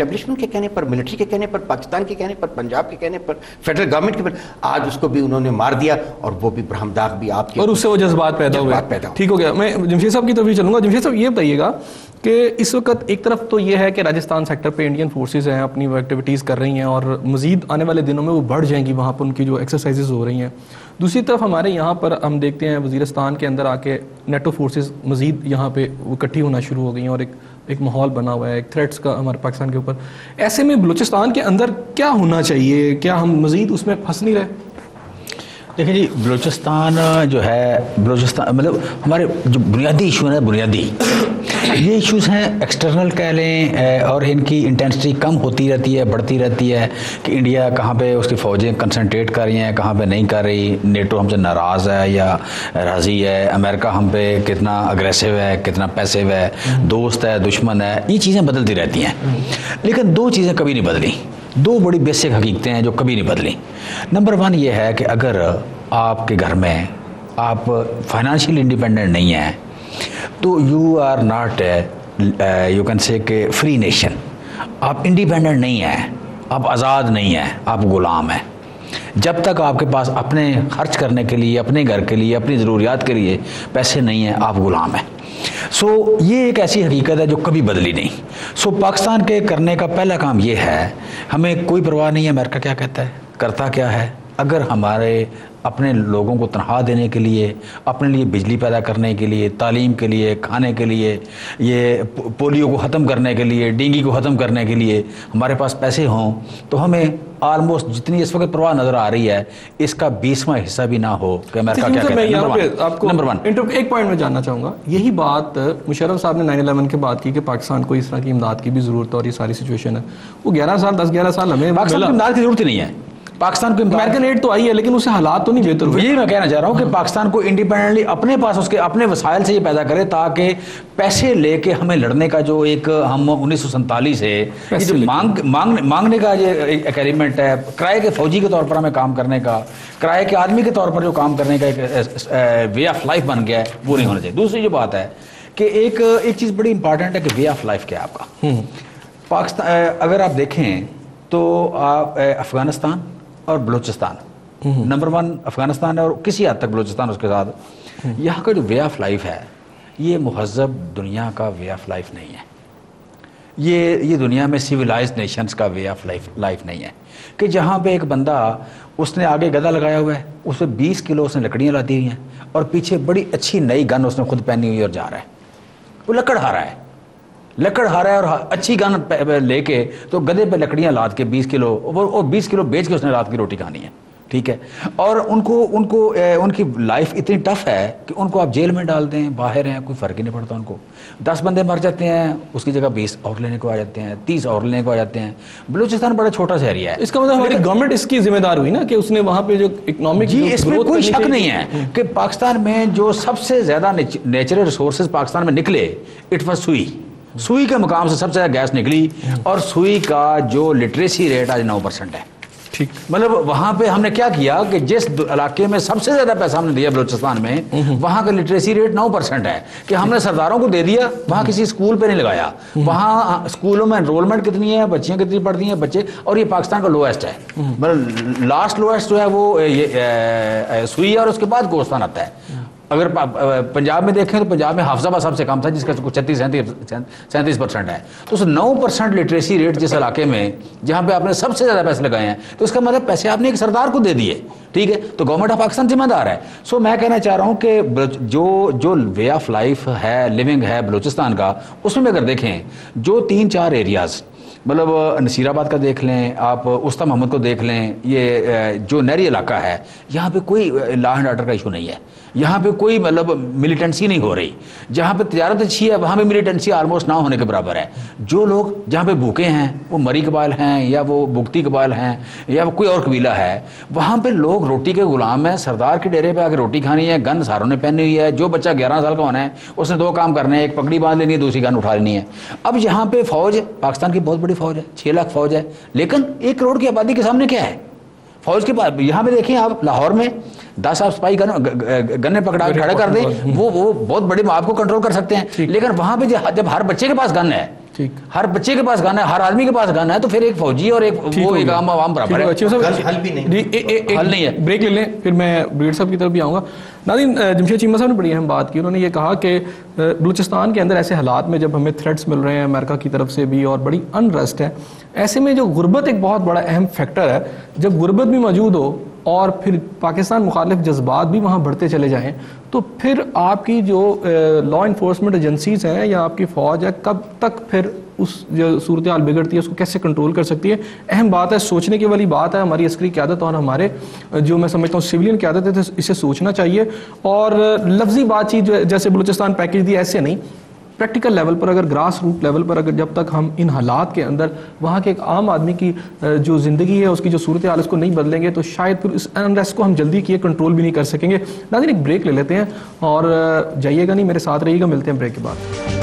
Establishment کے کہنے پر, military کے کہنے پر, پاکستان کے کہنے پر, پنجاب کے کہنے پر, فیڈرل گورنمنٹ کے پر, آج اس کو بھی انہوں نے مار دیا, اور وہ بھی برہمداغ بھی آپ کے, اور اس سے وہ جذبات پیدا ہوئے. ٹھیک ہو گیا. میں جمشید صاحب کی طرف ہی چلوں گا. جمشید صاحب یہ بتائیے گا کہ اس وقت ایک طرف تو یہ ہے کہ راجستھان سیکٹر پہ انڈین فورسز ہیں, اپنی وہ ایکٹیویٹیز کر رہی ہیں, اور مزید آنے والے دنوں میں وہ بڑھ جائیں گی, وہاں پر ان کی جو ایکسرسائزز ہو رہی ہیں. دوسری طرف ہمارے یہاں پر ہم دیکھتے ہیں وزیرستان کے اندر آ کے نیٹو فورسز مزید یہاں پہ وہ اکٹھی ہونا شروع ہو گئی ہیں, اور ایک ماحول بنا ہوا ہے, ایک تھریٹس کا ہمارے پاکستان کے اوپر. ایسے میں بلوچستان کے اندر کیا ہونا چاہیے؟ کیا ہم مزید اس میں پھنس نہیں رہے؟ دیکھیں جی, بلوچستان جو ہے, بلوچستان مطلب ہمارے جو بنیادی ایشو ہیں, بنیادی یہ ایشوز ہیں ایکسٹرنل کہہ لیں, اور ان کی انٹینسٹی کم ہوتی رہتی ہے, بڑھتی رہتی ہے, کہ انڈیا کہاں پہ اس کی فوجیں کنسنٹریٹ کر رہی ہیں, کہاں پہ نہیں کر رہی, نیٹو ہم سے ناراض ہے یا راضی ہے, امریکہ ہم پہ کتنا اگریسو ہے, کتنا پیسو ہے, دوست ہے, دشمن ہے, یہ چیزیں بدلتی رہتی ہیں. لیکن دو چیزیں کبھی نہیں بدلی, دو بڑی بیسک حقیقتیں ہیں جو کبھی نہیں بدلی. نمبر 1 یہ ہے کہ اگر آپ کے گھر میں آپ فائنانشیل انڈیپینڈنٹ نہیں ہیں تو you are not you can say کہ فری نیشن. آپ انڈیپینڈنٹ نہیں ہیں, آپ آزاد نہیں ہیں, آپ غلام ہیں. جب تک آپ کے پاس اپنے خرچ کرنے کے لیے, اپنے گھر کے لیے, اپنی ضروریات کے لیے پیسے نہیں ہیں, آپ غلام ہیں. سو یہ ایک ایسی حقیقت ہے جو کبھی بدلی نہیں. سو پاکستان کے کرنے کا پہلا کام یہ ہے, ہمیں کوئی پرواہ نہیں ہے امریکہ کیا کہتا ہے, کرتا کیا ہے. اگر ہمارے اپنے لوگوں کو تنخواہ دینے کے لیے, اپنے لیے بجلی پیدا کرنے کے لیے, تعلیم کے لیے, کھانے کے لیے, یہ پولیو کو ختم کرنے کے لیے, ڈینگی کو ختم کرنے کے لیے ہمارے پاس پیسے ہوں, تو ہمیں آلموسٹ جتنی اس وقت پرواہ نظر آ رہی ہے اس کا 20واں حصہ بھی نہ ہو کہ امریکہ کیا کہتا ہے. نمبر 1 ایک پوائنٹ میں جاننا چاہوں گا, یہی بات مشرف صاحب نے 9/11 کے بعد کی کہ پاکستان کو اس طرح کی امداد کی بھی ضرورت ہے, اور یہ ساری سچویشن ہے, وہ 10-11 سال ہمیں پاکستان کی امداد کی ضرورت ہی نہیں ہے. پاکستان کو امریکن ایڈ تو آئی ہے, لیکن اس سے حالات تو نہیں بہتر ہوئے. یہی میں کہنا چاہ رہا ہوں کہ پاکستان کو انڈیپینڈنٹلی اپنے پاس اس کے اپنے وسائل سے یہ پیدا کرے, تاکہ پیسے لے کے ہمیں لڑنے کا جو ایک ہم 1947 سے جو مانگنے کا یہ ایک ایگریمنٹ ہے, کرائے کے فوجی کے طور پر ہمیں کام کرنے کا, کرائے کے آدمی کے طور پر جو کام کرنے کا ایک وے آف لائف بن گیا ہے, وہ نہیں ہونا چاہیے. دوسری جو بات ہے کہ ایک چیز بڑی امپارٹنٹ ہے کہ وے آف لائف کیا ہے آپ کا. پاکستان اگر آپ دیکھیں تو آپ افغانستان اور بلوچستان, نمبر 1 افغانستان ہے اور کسی حد تک بلوچستان اس کے ساتھ, یہاں کا جو وے آف لائف ہے یہ مہذب دنیا کا وے آف لائف نہیں ہے. یہ دنیا میں سویلائزڈ نیشنز کا وے آف لائف نہیں ہے, کہ جہاں پہ ایک بندہ اس نے آگے گدا لگایا ہوا ہے, اس پہ 20 کلو اس نے لکڑیاں لاتی ہوئی ہیں, اور پیچھے بڑی اچھی نئی گن اس نے خود پہنی ہوئی اور جا رہا ہے, وہ لکڑ ہا رہا ہے اور اچھی گن لے کے تو گدے پہ لکڑیاں لاد کے 20 کلو اور 20 کلو بیچ کے اس نے رات کی روٹی کھانی ہے. ٹھیک ہے, اور ان کی لائف اتنی ٹف ہے کہ ان کو آپ جیل میں ڈال دیں, باہر ہیں, کوئی فرق ہی نہیں پڑتا ان کو. 10 بندے مر جاتے ہیں, اس کی جگہ 20 اور لینے کو آ جاتے ہیں, 30 اور لینے کو آ جاتے ہیں. بلوچستان بڑا چھوٹا سا ایریا ہے. اس کا مطلب ہماری گورنمنٹ اس کی ذمہ دار ہوئی نا, کہ اس نے وہاں پہ جو اکنامک, جی اس میں کوئی شک نہیں ہے کہ پاکستان میں جو سب سے زیادہ نیچرل ریسورسز پاکستان میں نکلے, اٹ واز سوئی کے مقام سے سب سے زیادہ گیس نکلی, اور سوئی کا جو لٹریسی ریٹ آج 9% ہے. ٹھیک, مطلب وہاں پہ ہم نے کیا کیا کہ جس علاقے میں سب سے زیادہ پیسہ ہم نے دیا بلوچستان میں, وہاں کا لٹریسی ریٹ 9% ہے, کہ ہم نے سرداروں کو دے دیا, وہاں کسی اسکول پہ نہیں لگایا. وہاں اسکولوں میں انرولمنٹ کتنی ہے, بچیاں کتنی پڑھتی ہیں بچے, اور یہ پاکستان کا لویسٹ ہے. مطلب لاسٹ لویسٹ جو ہے وہ سوئی ہے, اور اس کے بعد کوستان آتا ہے. اگر پنجاب میں دیکھیں تو پنجاب میں حافظ آباد سب سے کم تھا, جس کا 36-37% ہے. تو اس 9% لٹریسی ریٹ جس علاقے میں جہاں پہ آپ نے سب سے زیادہ پیسے لگائے ہیں, تو اس کا مطلب پیسے آپ نے ایک سردار کو دے دیے. ٹھیک ہے, تو گورنمنٹ آف پاکستان ذمہ دار ہے. سو میں کہنا چاہ رہا ہوں کہ جو وے آف لائف ہے, لیونگ ہے بلوچستان کا, اس میں اگر دیکھیں جو 3-4 ایریاز, مطلب نصیر آباد کا دیکھ لیں آپ, استا محمد کو دیکھ لیں, یہ جو نہری علاقہ ہے, یہاں پہ کوئی لا اینڈ آرڈر کا ایشو نہیں ہے. یہاں پہ کوئی مطلب ملیٹنسی نہیں ہو رہی. جہاں پہ تجارت اچھی ہے وہاں پہ ملیٹنسی آلموسٹ نہ ہونے کے برابر ہے. جو لوگ جہاں پہ بھوکے ہیں, وہ مری قبائل ہیں یا وہ بھگتی قبائل ہیں یا وہ کوئی اور قبیلہ ہے, وہاں پہ لوگ روٹی کے غلام ہیں. سردار کے ڈیرے پہ آ کے روٹی کھانی ہے, گن ساروں نے پہنی ہوئی ہے. جو بچہ 11 سال کا ہونا ہے اس نے 2 کام کرنے ہیں, ایک پگڑی باندھ لینی ہے, دوسری گن اٹھا لینی ہے. اب یہاں پہ فوج, پاکستان کی بہت بڑی فوج ہے, 6 لاکھ فوج ہے, لیکن 1 کروڑ کی آبادی کے سامنے کیا ہے فوج کے پاس. یہاں پہ دیکھیں آپ لاہور میں 10 آپ سپاہی گنے پکڑا کے کھڑے کر دیں, وہ بہت بڑی آپ کو کنٹرول کر سکتے ہیں. لیکن وہاں پہ جب ہر بچے کے پاس گن ہے, ٹھیک. ہر بچے کے پاس گن ہے, ہر آدمی کے پاس گن ہے, تو پھر ایک فوجی اور ایک وہ ایک عام عوام برابر ہے. حل بھی نہیں, حل نہیں ہے. بریک لے لیں, پھر میں بریڈ صاحب کی طرف بھی آؤں گا. ناظرین, جمشید چیمہ صاحب نے بڑی اہم بات کی. انہوں نے یہ کہا کہ بلوچستان کے اندر ایسے حالات میں جب ہمیں تھریٹس مل رہے ہیں امریکہ کی طرف سے بھی اور بڑی انریسٹ ہے, ایسے میں جو غربت ایک بہت بڑا اہم فیکٹر ہے, جب غربت بھی موجود ہو اور پھر پاکستان مخالف جذبات بھی وہاں بڑھتے چلے جائیں, تو پھر آپ کی جو لا انفورسمنٹ ایجنسیز ہیں یا آپ کی فوج ہے, کب تک پھر اس جو صورتحال بگڑتی ہے اس کو کیسے کنٹرول کر سکتی ہے. اہم بات ہے, سوچنے کی والی بات ہے. ہماری عسکری قیادت اور ہمارے جو میں سمجھتا ہوں سویلین قیادت ہے, اسے سوچنا چاہیے. اور لفظی بات چیت جیسے بلوچستان پیکیج دی, ایسے نہیں, پریکٹیکل لیول پر, اگر گراس روٹ لیول پر, اگر جب تک ہم ان حالات کے اندر وہاں کے ایک عام آدمی کی جو زندگی ہے اس کی جو صورتحال اس کو نہیں بدلیں گے, تو شاید پھر اس انریسٹ کو ہم جلدی کیے کنٹرول بھی نہیں کر سکیں گے. ناظرین, ایک بریک لے لیتے ہیں اور جائیے گا نہیں, میرے ساتھ رہیے گا, ملتے ہیں بریک کے بعد.